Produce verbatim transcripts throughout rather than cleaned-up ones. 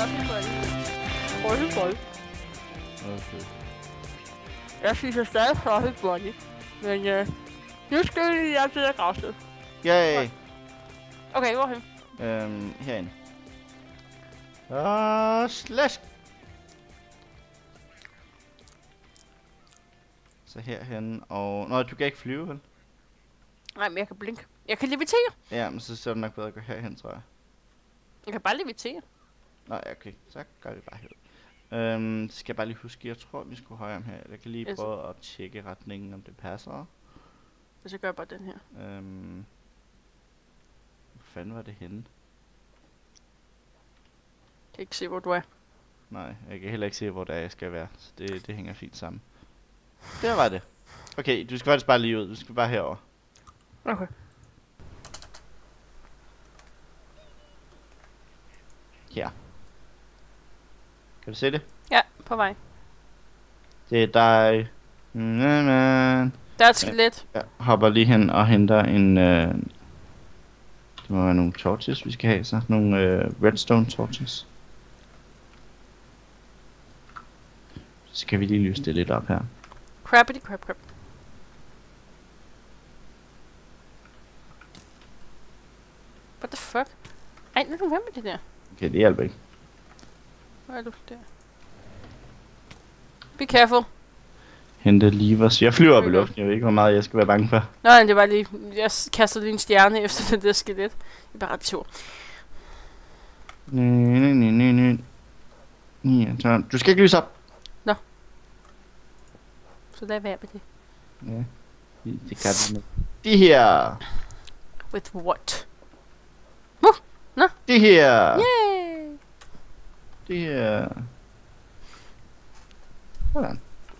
Fluffy Bunny. Fluffy Bunny. Okay. Jeg synes, jeg stadig Fluffy Bunny. Men øh, nu skal vi lige op til det gravsted. Yay! Okay, hvorhen? Øhm, herinde. Og slash! Så herhen, og... Nå, du kan ikke flyve, vel? Nej, men jeg kan blinke. Jeg kan levitere. Ja, men så er det nok bedre at gå herhen, tror jeg. Jeg kan bare levitere. Nå, ja, okay. Så gør vi bare her. Øhm, skal jeg bare lige huske, jeg tror, vi skulle højere om her. Jeg kan lige Yes. prøve at tjekke retningen, om det passer. Og så gør jeg bare den her. Øhm... Hvor fanden var det henne? Jeg kan ikke se, hvor du er. Nej, jeg kan heller ikke se, hvor det er, jeg skal være. Så det, det hænger fint sammen. Der var det. Okay, du skal faktisk bare lige ud. Du skal bare herover. Okay. Her. Kan du se det? Ja, på vej. Det er dig. Mm-hmm. Der er et skelet. Jeg hopper lige hen og henter en... Øh... Det må være nogle torches, vi skal have så. Nogle øh, redstone torches. Så skal vi lige lyse det lidt op her. Crappity crap crap. What the fuck? Ej, nu er du med med det der. Okay, det hjælper ikke. Hvor er du der? Be careful. Hente levers. Jeg flyver op i Okay. luften. Jeg ved ikke, hvor meget jeg skal være bange for. Nå, det var lige... Jeg s- kastede lige en stjerne efter det der skelet. Jeg er bare ret sur. Næ, næ, næ, næ, næ. Ja, så du skal ikke lyse op. Så lad være med det. Ja, det det kan vi med. De her. With what? De her. Yay! De her. Sådan.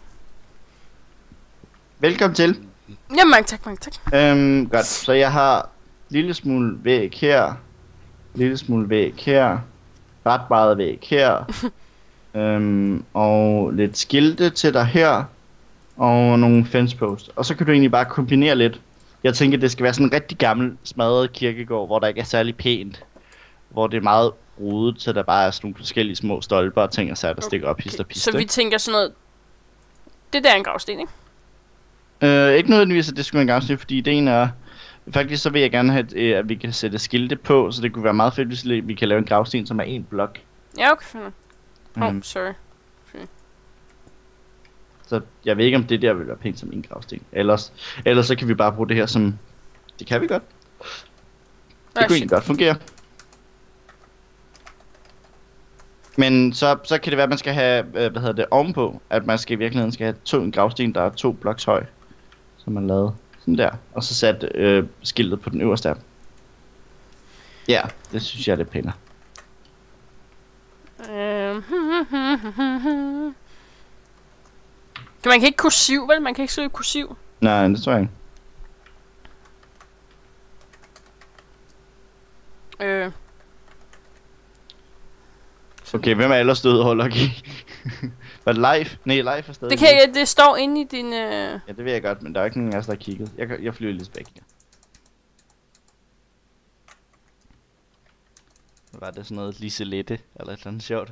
Velkommen til. Ja, mange tak, mange tak. Øhm, godt. Så jeg har lille smule væg her. Lille smule væg her. Ret meget væg her. øhm, og lidt skilte til dig her. Og nogle fence posts. Og så kan du egentlig bare kombinere lidt. Jeg tænker, det skal være sådan en rigtig gammel, smadret kirkegård, hvor der ikke er særlig pænt. Hvor det er meget rodet, så der bare er sådan nogle forskellige små stolper og ting og sager, der stikker op, hister piste. Så vi tænker sådan noget... Det der er en gravsten, ikke? Øh, ikke nødvendigvis, at det skulle være en gravsten, fordi ideen er... Faktisk så vil jeg gerne have, øh, at vi kan sætte skilte på, så det kunne være meget fedt, hvis vi kan lave en gravsten, som er en blok. Ja, okay, fint. Åh, Mm. oh, sorry. Så jeg ved ikke, om det der vil være pænt som en gravsten. Ellers, ellers så kan vi bare bruge det her som... Det kan vi godt. Det Ah, kunne shit. egentlig godt fungere. Men så, så kan det være, at man skal have, øh, hvad hedder det, ovenpå. At man skal i virkeligheden skal have to, en gravsten, der er to bloks høj. Som man lavede sådan der. Og så sat øh, skiltet på den øverste af. Ja, det synes jeg er lidt pænere. Øhm. Kan man kan ikke kursiv, vel? Man kan ikke skrive kursiv. Nej, det tror jeg ikke. Øh. Okay, hvem er ellers død over Lucky? Var det live? Nej, live er stadig. Det kan jeg, det står inde i din... Øh... Ja, det ved jeg godt, men der er ikke nogen af os, der har kigget. Jeg, kan- jeg flyver lidt tilbage her. Var det sådan noget Liselette, eller et eller andet sjovt?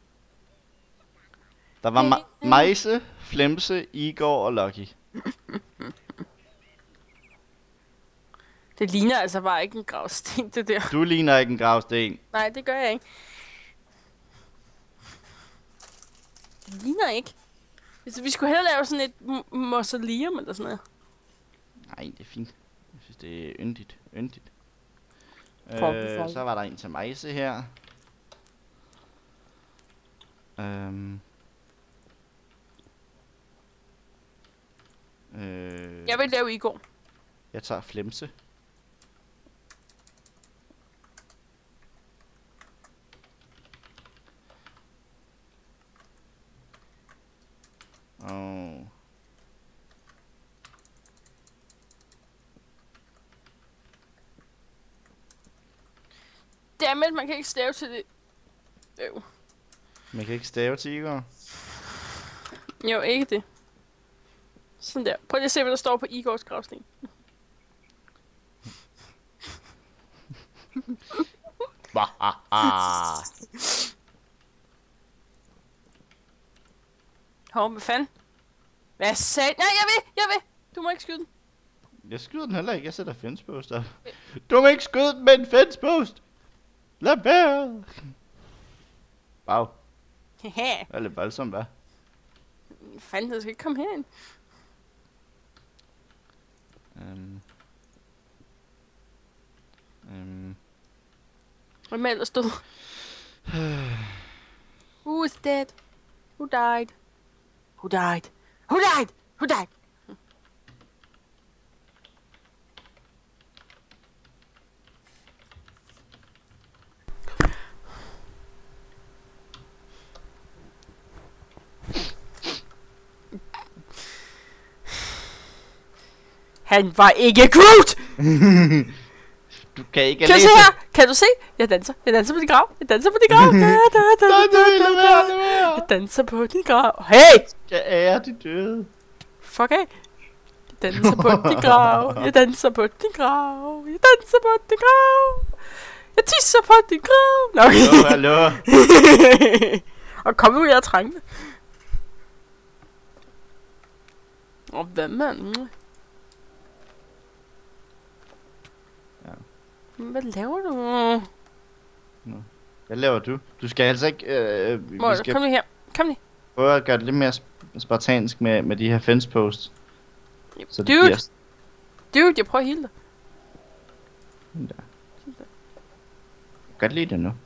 Der var ma- Majse, Flemse, Igor og Lucky. Det ligner altså bare ikke en gravsten, det der. Du ligner ikke en gravsten. Nej, det gør jeg ikke. Det ligner ikke. Hvis vi skulle hellere lave sådan et m- mausoleum eller sådan noget. Nej, det er fint. Jeg synes, det er yndigt. Yndigt. For- Øh, for- så var der en til Majse her. Øhm. Øh, Jeg vil lave Igor. jeg tager Flemse. Og Dammit, man kan ikke stave til det. Øv. man kan ikke stave til Igor. Jo, ikke det. Sådan der. Prøv lige at se, hvad der står på Igors gravsten. Hov, hvad fanden? Hvad sagde... Nej, jeg vil, jeg vil! Du må ikke skyde den. Jeg skyder den heller ikke, jeg sætter fencepost op. Du må ikke skyde den med en fencepost! Lad være! Wow. Haha. Det er lidt voldsomt, hva'? Fanden, du skal ikke komme herind. Um. Um. Hvem er ellers død? Who is dead? Who died? Who died? Who died? Who died? Han var ikke Groot! Du kan ikke Kan du læse. se her? Kan du se? Jeg danser. Jeg danser på din grav. Jeg danser på din grav. Da, da, da, Nej, da, du da, vil da. være, lad være. Jeg danser på din grav. Hey! Jeg ærer de døde. Fuck af. Jeg danser på din grav. Jeg danser på din grav. Jeg danser på din grav. Jeg tisser på din grav. Nå, okay. Hallo, hallo. Og kom nu, jeg er trængende. Og hvad mand? Ja. Hvad laver du? Nå. Hvad laver du? Du skal altså ikke... Øh, vi Mål, skal kom lige her. Kom lige. prøve at gøre det lidt mere sp- spartansk med, med de her fence posts. Så det Dude. bliver... Dude, jeg prøver at heale dig. Sådan der. Jeg kan godt lide det nu.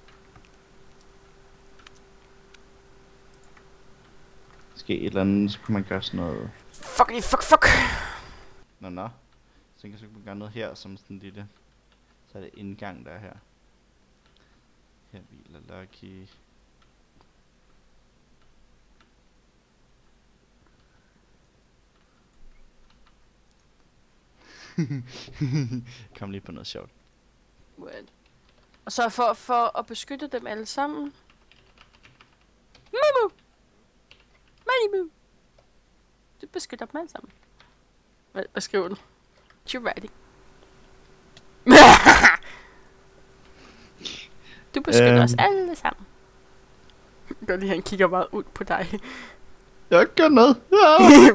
Måske et eller andet, så kan man gøre sådan noget... Fuck, fuck, fuck. Nå, nå. Så kan man gøre noget her, som sådan en lille... Så er det indgang, der er her. Her hviler Lucky. Kom lige på noget sjovt. What? Og så for, for at beskytte dem alle sammen. Mumu! Malibu! Du beskytter dem alle sammen. Hvad, hvad skriver du? You're writing. Du beskytter Øhm. os alle sammen. Gør lige, han kigger meget ud på dig. Jeg gør noget. Ja.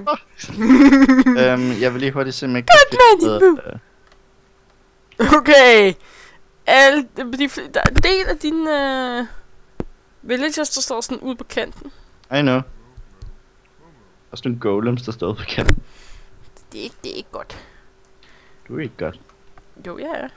øhm, jeg vil lige hurtigt se, om jeg kan Godt, finde noget, øh, Okay. Alle, de, de, der er en del af dine øh, villagers, der står sådan ude på kanten. I know. Og sådan nogle golems, der står på kanten. Det er ikke, det er ikke godt. Du er ikke godt. Jo, ja, ja.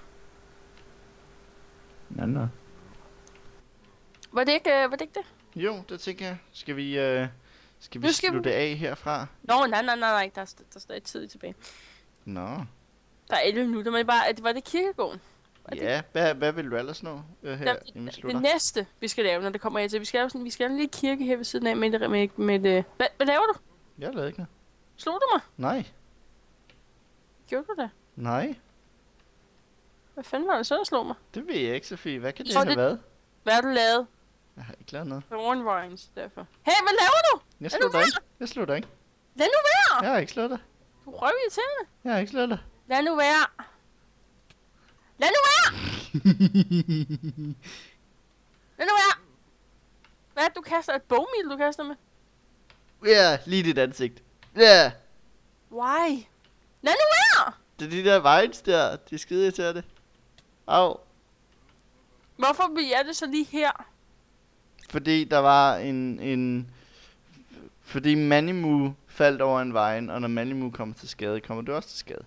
Nå, nå. Var det ikke, øh, var det ikke det? Jo, det tænker jeg. Skal vi, øh, skal vi Nu skal slutte vi- af herfra? Nå, nej, nej, nej, nej. Der, er st- der er stadig tid tilbage. Nå. Der er elleve minutter, men bare, at var det kirkegården? Var det- Ja, hvad, hvad vil du ellers nå øh, her, Der, inden vi det, slutter? det næste, vi skal lave, når det kommer her til, vi skal lave sådan, vi skal lave en lille kirke her ved siden af med, med, med, med øh, hvad, hvad laver du? Jeg lavede ikke noget. Slog du mig? Nej. Gjorde du det? Nej. Hvad fanden var det så, der slog mig? Det ved jeg ikke, Sofie. Hvad kan det Så have det- været? Hvad har du lavet? Jeg har ikke lavet noget. Thornvines, derfor. Hey, hvad laver du? Jeg Er slår du dig ikke. Jeg slår dig ikke. Lad nu være! Jeg har ikke slået dig. Du røv irriterende. Jeg har ikke slået dig. Lad nu være. Lad nu være! Lad nu være! Hvad er det, du kaster? Et bogmil, du kaster med? Ja, lige dit ansigt. Ja. Why? Lad nu være! Det er de der vines der. De er skide til det. Au. Hvorfor vil jeg det så lige her? Fordi der var en... en fordi Manimu faldt over en vine, og når Manimu kommer til skade, kommer du også til skade.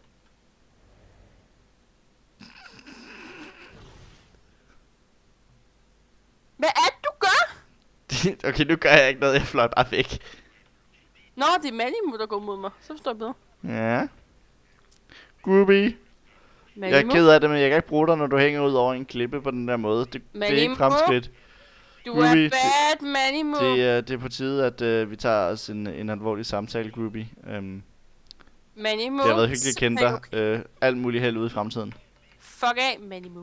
Hvad er det, du gør? Okay, nu gør jeg ikke noget. Jeg fløj bare væk. Nå, det er Manimu, der går mod mig. Så forstår jeg bedre. Ja. Groovy. Jeg er ked af det, men jeg kan ikke bruge dig, når du hænger ud over en klippe på den der måde. Det, det er Manimu? ikke fremskridt. Du Groovy, er det- bad, Manimu. Det, er, det er på tide, at uh, vi tager os en, en alvorlig samtale, Groovy. Um, Manimu. det har været hyggeligt at kende Hey, dig. okay. Uh, alt muligt held ude i fremtiden. Fuck af, Manimu.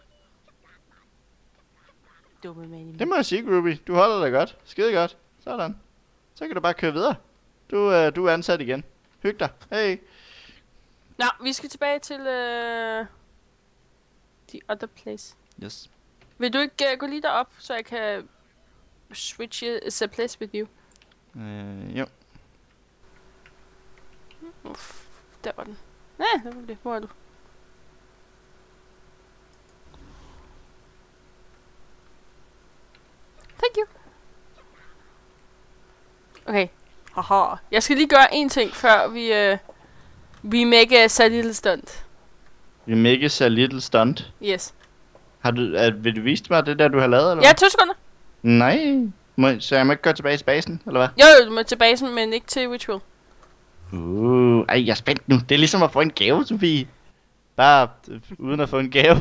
Dumme Manimu. Det må jeg sige, Groovy. Du holder dig godt. Skide godt. Sådan. Så kan du bare køre videre. Du, uh, du er ansat igen. Hyg dig. Hey. Nå, vi skal tilbage til uh, the other place. Yes. Vil du ikke uh, gå lige derop, så jeg kan switch a place with you? Øh, jo. Uff, der var den. Ja, der var det. Hvor er du? Thank you. Okay. Haha. Jeg skal lige gøre en ting, før vi... Øh, we make a little stunt. We make a little stunt. Yes. Har du, er, vil du vise mig det der, du har lavet, eller Ja, hvad? to sekunder. Nej. Må, så jeg må ikke gå tilbage til basen, eller hvad? Jo, jo, du må til basen, men ikke til ritual. Uh, ej, jeg er spændt nu. Det er ligesom at få en gave, Sofie. Bare øh, uden at få en gave.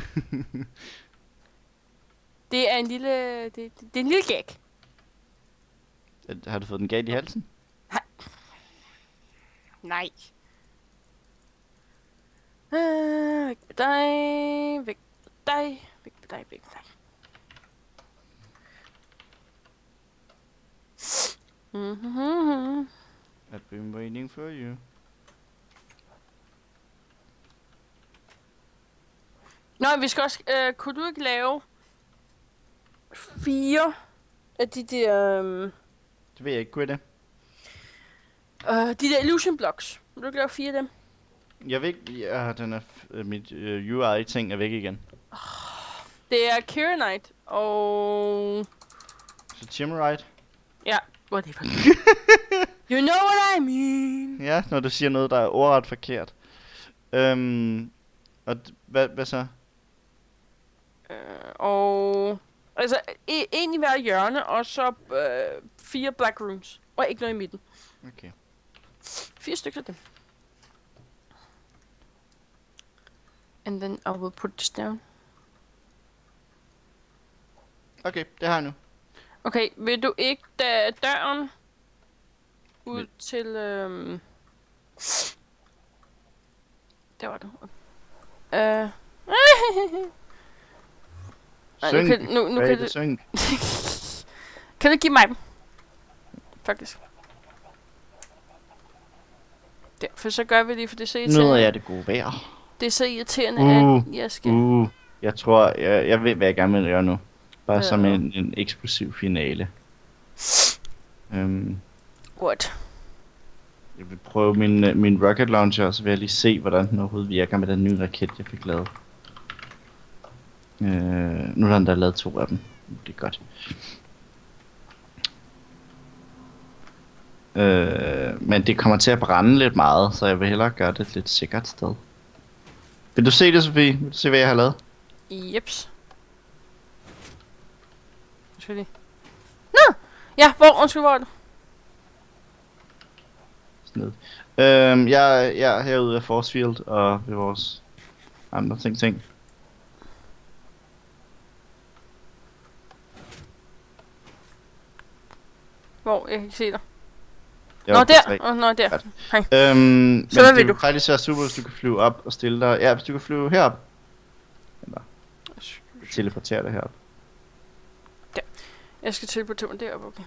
Det er en lille... Det, det, det er en lille gag. Har du fået den galt i halsen? Nej. Øh, væk med dig, væk med dig, væk med dig, væk med dig. Mm-hmm. I've been waiting for you. Nå, vi skal også... Øh, kunne du ikke lave... Fire af de der... Øh, Det ved jeg ikke, kunne jeg det? øh, de der illusion blocks. Vil du ikke lave fire af dem? Jeg ved ikke, ja, den er, øh, mit øh, U I-ting er væk igen. Det er Kieranite og... Så Chimmerite? Ja, whatever. You know what I mean. Ja, når du siger noget, der er ordret forkert. Øhm, og d- hvad, hvad så? Øh, og... Altså, e- en i hver hjørne, og så øh, fire black rooms. Og ikke noget i midten. Okay. Fire stykker af dem. And then I will put this down. Okay, det har jeg nu. Okay, vil du ikke da døren ud Vil- til... Øhm... Der var du. Øh... Nej, nu Synk. kan, nu, nu Hvad er kan det, du... synk? Kan du give mig dem? Faktisk. Der, for så gør vi lige, for det er så irriterende. Nyder jeg det gode vejr. Det er så irriterende, Uh, at jeg skal... Uh, jeg tror, jeg, jeg ved, hvad jeg gerne vil gøre nu. Bare Hvad som nu? en, en eksplosiv finale. Um, What? jeg vil prøve min, uh, min rocket launcher, og så vil jeg lige se, hvordan den overhovedet virker med den nye raket, jeg fik lavet. Uh, nu er der der lavet to af dem. Det er godt. Uh, men det kommer til at brænde lidt meget, så jeg vil hellere gøre det et lidt sikkert sted. Vil du se det, Sofie? Vil du se, hvad jeg har lavet? Jeps. Undskyld lige. Nå! Ja, hvor? Undskyld, hvor er du? Sned. Øhm, jeg, jeg er herude af Force Field og ved vores andre ting ting. Hvor? Jeg kan ikke se dig. Jeg Nå, var på der! tre. Åh, nå, der. Godt. Hej. Øhm, Så hvad men vil det du? vil faktisk være super, hvis du kan flyve op og stille dig. Ja, hvis du kan flyve herop. Eller teleportere dig herop. Jeg skal teleportere mig deroppe, okay.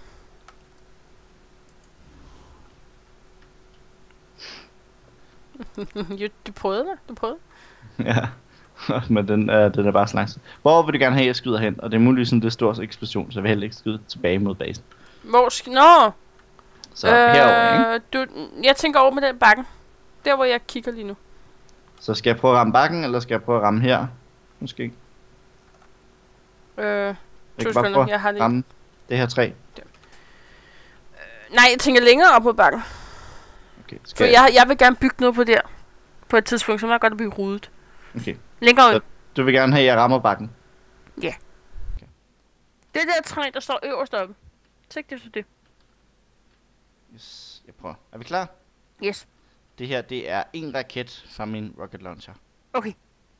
jo, du prøvede det. Du prøvede. Ja, men den, øh, den er bare så langsom. Hvor vil du gerne have, at jeg skyder hen? Og det er muligvis sådan, det er stor eksplosion, så jeg vil heller ikke skyde tilbage mod basen. Hvor skal... Nå! Så øh, herover, ikke? Du, jeg tænker over med den bakken. Der, hvor jeg kigger lige nu. Så skal jeg prøve at ramme bakken, eller skal jeg prøve at ramme her? Måske ikke. Øh, Jeg to kan bare sekunder. prøve Jeg har at lige... ramme det her træ. Nej, jeg tænker længere op på bakken. Okay, skal For jeg, jeg vil gerne bygge noget på der. På et tidspunkt, så må jeg godt bygge rudet. Okay. Længere ud. Så du vil gerne have, at jeg rammer bakken? Det der træ, der står øverst oppe. Tænk det så det. Yes, jeg prøver. Er vi klar? Yes. Det her, det er en raket fra min rocket launcher. Okay.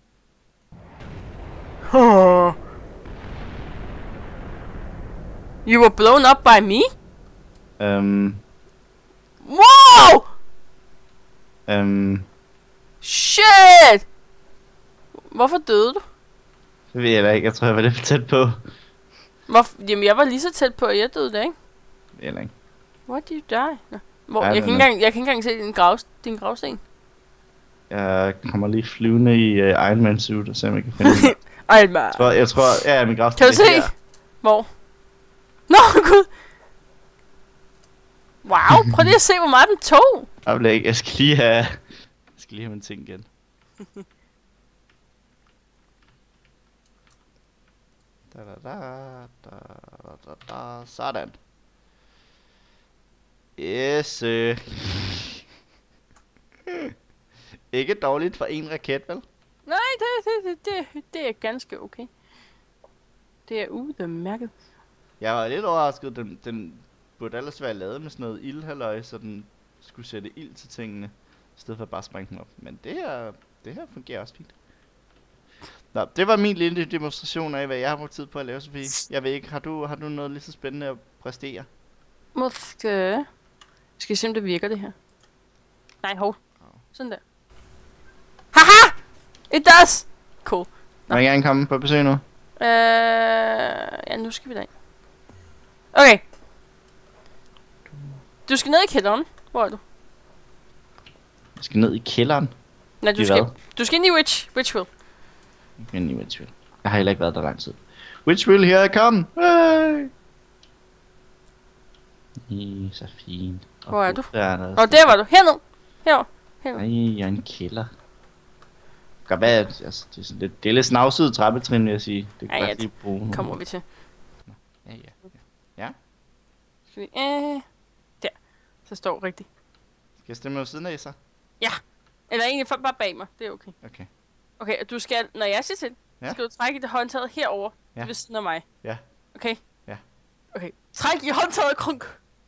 You were blown up by me? Øhm, Wow! øhm, Shit! Hvorfor døde du? det ved jeg da ikke. Jeg tror, jeg var lidt for tæt på. Hvorfor? Jamen, jeg var lige så tæt på, at jeg døde da, ikke? Det ved jeg da ikke. Why did you die? Nå. Hvor? Ja, jeg, men kan ikke nå. engang, jeg kan ikke engang se din, grav, din gravsten. Jeg kommer lige flyvende i uh, Iron Man suit og se, om jeg kan finde den. Ej, man. Jeg tror, jeg tror, ja, min gravsten Kan du er se? her. Hvor? Nå, gud! Wow, prøv lige at se, hvor meget den tog. Oplæg, jeg skal lige have... Jeg skal lige have min ting igen. Da, da, da, da, da, da, sådan. Yes. Øh. Ikke dårligt for en raket, vel? Nej, det, det, det, det, det er ganske okay. Det er udmærket. Jeg var lidt overrasket. Den, den burde ellers være lavet med sådan noget ildhalløj, så den skulle sætte ild til tingene, i stedet for at bare sprænge dem op. Men det her, det her fungerer også fint. Nå, det var min lille demonstration af, hvad jeg har brugt tid på at lave, Sofie. Jeg ved ikke, har du, har du noget lige så spændende at præstere? Måske. Skal jeg se, om det virker, det her? Nej, hov. Sådan der. Haha! It does! Cool. Må jeg gerne komme på besøg nu? Øh... Ja, nu skal vi derind. Okay. Du skal ned i kælderen. Hvor er du? Jeg skal ned i kælderen. Nej, du I skal... hvad? Du skal ind i Witch... Witchville. Ind i Witchville. Jeg har heller ikke været der lang tid. Witchville, here I come! Hey! I, så fint. Og Hvor er du? Der er noget. Og der var du. Herned. Herovre. Herned. Ej, jeg er en kælder. Godt være, altså, det er sådan lidt, det er lidt snavset trappetrin, vil jeg sige. Det kan Ja, ja, ja, lige bruge nogle. Kommer vi til. Ja, ja, ja. Skal vi... Øh... Der. Så står rigtigt. Skal jeg stemme ved siden af sig? Ja. Eller egentlig for, bare bag mig. Det er okay. Okay. Okay, og du skal... Når jeg siger til, Ja. skal du trække i det håndtaget herover. Ja. Ved siden af mig. Ja. Okay? Ja. Okay. Træk i håndtaget, krunk.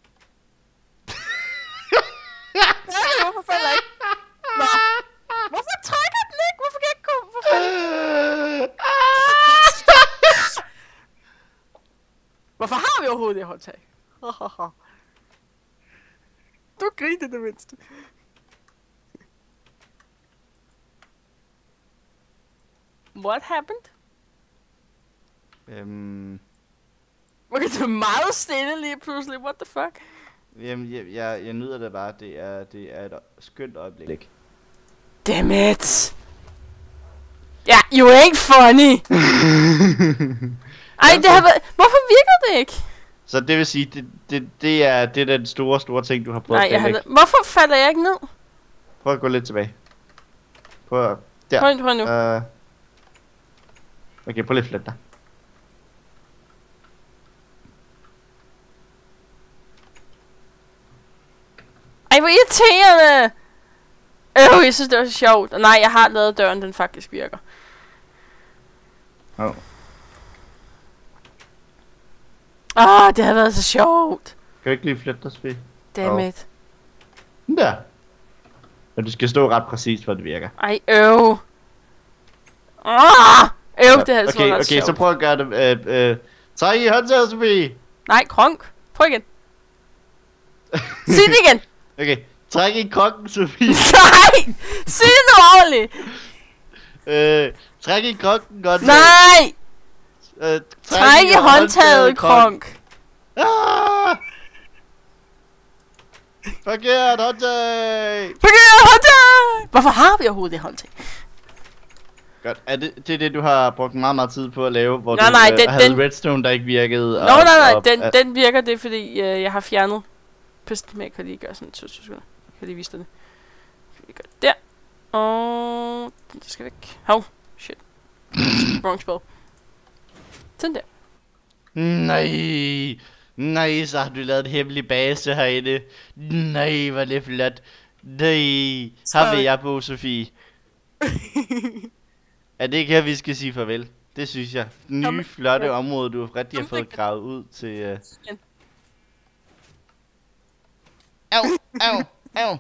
Nej, hvorfor falder ikke? Nå. Hvorfor trækker den ikke? Hvorfor kan jeg ikke komme? Hvorfor falder Hvorfor har vi overhovedet det håndtag? Du griner det mindste. What happened? Øhm, Okay, du er meget stille lige pludselig. What the fuck? jamen, jeg, jeg, jeg nyder det bare. Det er, det er et skønt øjeblik. Damn it. Ja, yeah, you ain't funny. Ej, det har været... Hvorfor virker det ikke? Så det vil sige, det, det, det, er, det er den store, store ting, du har prøvet Nej, at jeg har... planlægge. Hvorfor falder jeg ikke ned? Prøv at gå lidt tilbage. Prøv at... Der. Prøv, prøv nu. Uh, okay, prøv lige at flytte dig. Ej, hvor irriterende. Øh, jeg synes, det var så sjovt. Og nej, jeg har lavet døren, den faktisk virker. Oh. Ah, det har været så sjovt. Kan du ikke lige flytte dig, Sofie? Damn Oh. it. Der. Og du skal stå ret præcist, for det virker. Ej, øv. Ah, øv, det har altså Okay, været ret okay, sjovt. så prøv at gøre det. Øh, øh. Træk i håndtaget, Sofie. Nej, kronk. Prøv igen. Sig det igen. Okay, træk i krokken, Sofie. Nej, sig det nu ordentligt. øh, træk i krokken, godt. Nej, Øh, træk i håndtaget, kronk. Ah! Forkert håndtag. Forkert håndtag. Hvorfor har vi overhovedet det håndtag? Godt, er det, det er det, du har brugt meget, meget tid på at lave, hvor Nej, du nej, øh, den- havde den- redstone, der ikke virkede? Nå, nej, nej, den, den virker det, fordi øh, jeg har fjernet pisten, men jeg kan lige gøre sådan to sekunder. Jeg kan lige vise dig det. Skal vi gøre det der. Og det skal væk. Hov, shit. Wrong spell. Sådan der. Nej, nej, så har du lavet en hemmelig base herinde. Nej, hvor er det flot. Nej, her Sorry. vil jeg bo, Sofie. Er det ikke her, vi skal sige farvel? Det synes jeg. Nye, Kom. flotte Ja. område, du rigtig har Kom, fået ikke. gravet ud til... Uh... Igen. Au, au, au.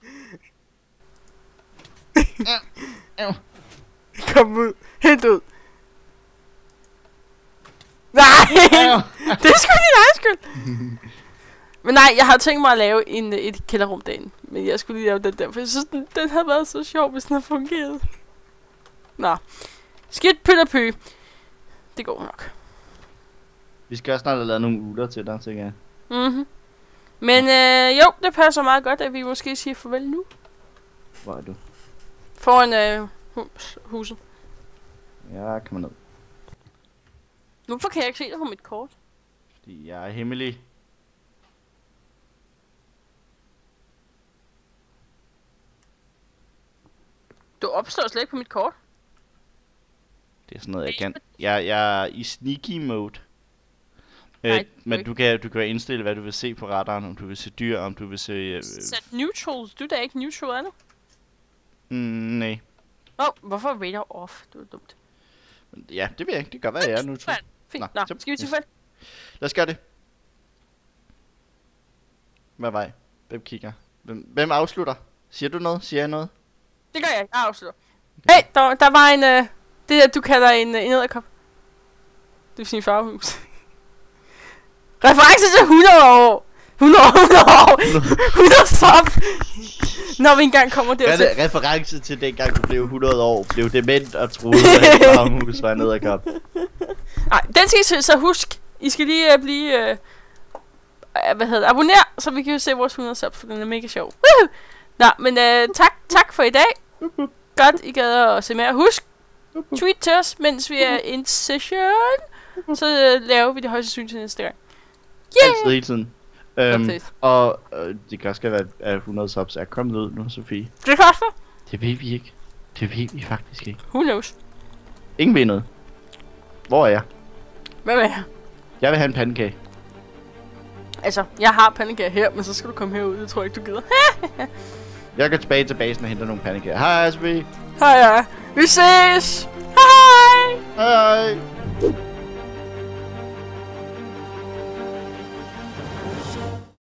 Au, au. Kom ud. Helt ud. Nej! Au. Det er sgu din egen skyld. Men nej, jeg har tænkt mig at lave en, et kælderrum derinde. Men jeg skulle lige lave den der, for jeg synes, den, den havde været så sjov, hvis den havde fungeret. Nå. Skidt pyt og pø. Det går nok. Vi skal også snart have lavet nogle uler til dig, tænker jeg. Mhm. Men øh, jo, det passer meget godt, at vi måske siger farvel nu. Hvor er du? Foran øh, hus, huset. Ja, kom ned. Hvorfor kan jeg ikke se det på mit kort? Fordi jeg er hemmelig. opslår slet ikke på mit kort. Det er sådan noget, jeg kan. Jeg, jeg er i sneaky mode. Nej, Øh, men du kan, du kan indstille, hvad du vil se på radaren. Om du vil se dyr, om du vil se... Øh, Sæt neutral. Du er da ikke neutral, er du? mm, nej. Åh, oh, hvorfor er radar off? Det var dumt. Ja, det ved jeg ikke. Det kan godt være, jeg er nu. Fint. Nå, Nå, så- skal vi til fald? Lad os gøre det. Hvad vej? Hvem kigger? Hvem, hvem afslutter? Siger du noget? Siger jeg noget? Det gør jeg ikke. Jeg afslutter. Hey, der, der var en... Øh, det der, du kalder en, øh, en edderkop. Det vil sige en farvehus. Reference til hundrede år. hundrede år, hundrede år. hundrede sop. Når vi engang kommer Hvad dertil. er det reference til dengang du blev hundrede år? Blev dement og troede, at farmhus var en edderkop? Nej, den skal I så- så husk. I skal lige uh, blive... Uh, uh, hvad hedder det? Abonner, så vi kan jo se vores hundrede subs, for den er mega sjov. Woohoo! Nå, men uh, tak, tak for i dag. Godt, I gad at se mere. Husk, tweet til os, mens vi er in session. Så uh, laver vi det højst sandsynligt til næste gang. Altid hele tiden. Øhm, Update. og øh, det kan også godt være, at hundrede subs er kommet ud nu, Sofie. Det koster. Det ved vi ikke. Det ved vi faktisk ikke. Who knows? Ingen ved noget. Hvor er jeg? Hvad med her? Jeg vil have en pandekage. Altså, jeg har pandekager her, men så skal du komme herud. Det tror jeg ikke, du gider. Jeg går tilbage til basen og henter nogle pandekager. Hej, Sofie. Hej, hej. Vi ses. Hej. Hej.